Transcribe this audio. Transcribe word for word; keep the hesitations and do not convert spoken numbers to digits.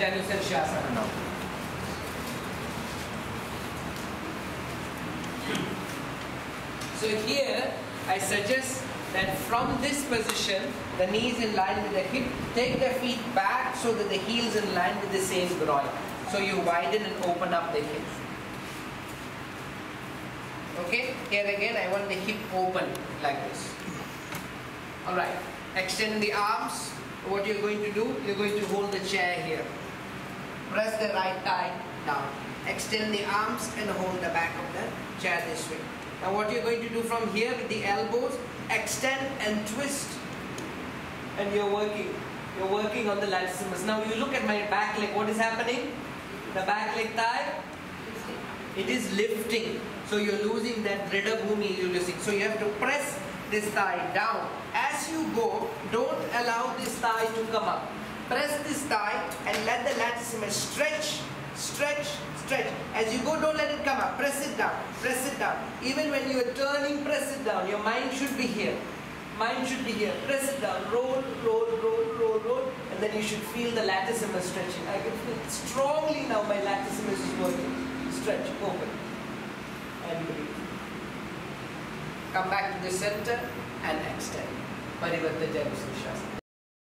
Janu Shirshasana now. So here I suggest that from this position, the knees in line with the hip, take the feet back so that the heels in line with the same groin. So you widen and open up the hip. Okay, here again I want the hip open like this. Alright, extend the arms. What you're going to do, you're going to hold the chair here. Press the right thigh down. Extend the arms and hold the back of the chair this way. Now what you're going to do from here with the elbows, extend and twist. And you're working. You're working on the latissimus. Now you look at my back leg. What is happening? The back leg thigh, it is lifting. So you're losing that Dhrida Bhumi, you're losing. So you have to press this thigh down. As you go, don't allow this thigh to come up. Press this thigh and let the latissimus stretch, stretch, stretch. As you go, don't let it come up. Press it down, press it down. Even when you are turning, press it down. Your mind should be here. Mind should be here. Press it down. Roll, roll, roll, roll, roll. And then you should feel the latissimus stretching. I can feel strongly now my latissimus is working. Stretch, open. And breathe. Come back to the center and extend. Parivarta Janu Shirshasana.